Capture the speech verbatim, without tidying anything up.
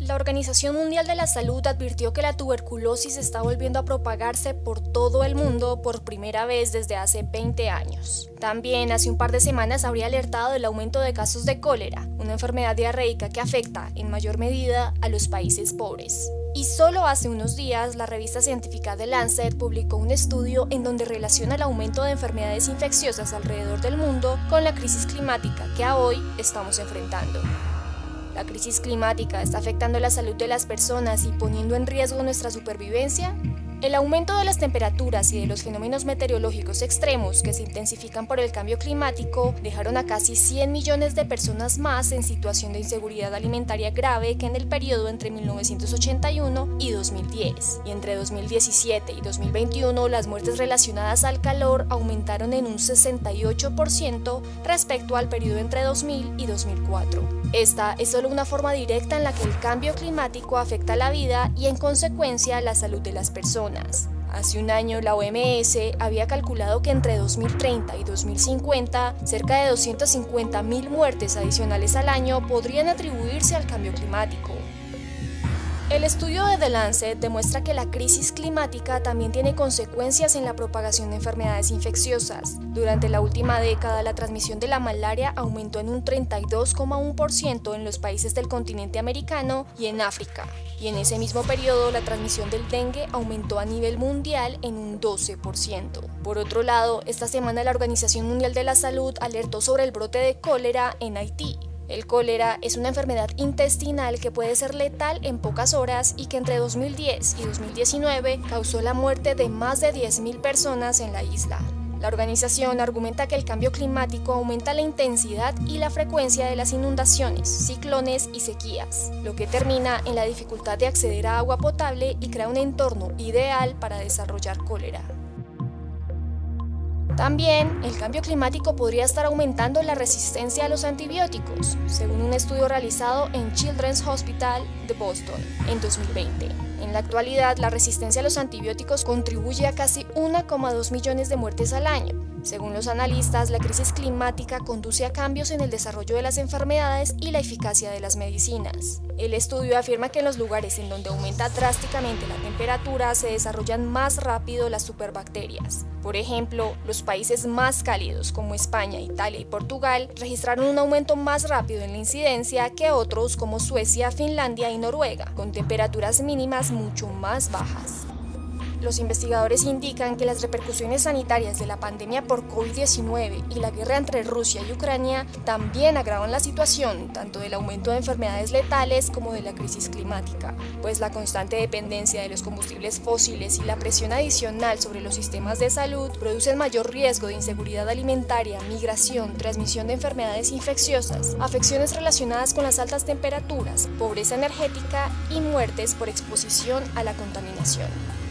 La Organización Mundial de la Salud advirtió que la tuberculosis está volviendo a propagarse por todo el mundo por primera vez desde hace veinte años. También hace un par de semanas habría alertado del aumento de casos de cólera, una enfermedad diarreica que afecta en mayor medida a los países pobres. Y solo hace unos días, la revista científica The Lancet publicó un estudio en donde relaciona el aumento de enfermedades infecciosas alrededor del mundo con la crisis climática que a hoy estamos enfrentando. ¿La crisis climática está afectando la salud de las personas y poniendo en riesgo nuestra supervivencia? El aumento de las temperaturas y de los fenómenos meteorológicos extremos que se intensifican por el cambio climático dejaron a casi cien millones de personas más en situación de inseguridad alimentaria grave que en el periodo entre mil novecientos ochenta y uno y dos mil diez. Y entre dos mil diecisiete y dos mil veintiuno las muertes relacionadas al calor aumentaron en un sesenta y ocho por ciento respecto al periodo entre dos mil y dos mil cuatro. Esta es solo una forma directa en la que el cambio climático afecta la vida y en consecuencia la salud de las personas. Hace un año la O M S había calculado que entre dos mil treinta y dos mil cincuenta cerca de doscientas cincuenta mil muertes adicionales al año podrían atribuirse al cambio climático. El estudio de The Lancet demuestra que la crisis climática también tiene consecuencias en la propagación de enfermedades infecciosas. Durante la última década, la transmisión de la malaria aumentó en un treinta y dos coma uno por ciento en los países del continente americano y en África. Y en ese mismo periodo, la transmisión del dengue aumentó a nivel mundial en un doce por ciento. Por otro lado, esta semana la Organización Mundial de la Salud alertó sobre el brote de cólera en Haití. El cólera es una enfermedad intestinal que puede ser letal en pocas horas y que entre dos mil diez y dos mil diecinueve causó la muerte de más de diez mil personas en la isla. La organización argumenta que el cambio climático aumenta la intensidad y la frecuencia de las inundaciones, ciclones y sequías, lo que termina en la dificultad de acceder a agua potable y crea un entorno ideal para desarrollar cólera. También, el cambio climático podría estar aumentando la resistencia a los antibióticos, según un estudio realizado en Children's Hospital de Boston en dos mil veinte. En la actualidad, la resistencia a los antibióticos contribuye a casi uno coma dos millones de muertes al año. Según los analistas, la crisis climática conduce a cambios en el desarrollo de las enfermedades y la eficacia de las medicinas. El estudio afirma que en los lugares en donde aumenta drásticamente la temperatura se desarrollan más rápido las superbacterias. Por ejemplo, los países más cálidos como España, Italia y Portugal registraron un aumento más rápido en la incidencia que otros como Suecia, Finlandia y Noruega, con temperaturas mínimas mucho más bajas. Los investigadores indican que las repercusiones sanitarias de la pandemia por COVID diecinueve y la guerra entre Rusia y Ucrania también agravan la situación, tanto del aumento de enfermedades letales como de la crisis climática, pues la constante dependencia de los combustibles fósiles y la presión adicional sobre los sistemas de salud producen mayor riesgo de inseguridad alimentaria, migración, transmisión de enfermedades infecciosas, afecciones relacionadas con las altas temperaturas, pobreza energética y muertes por exposición a la contaminación.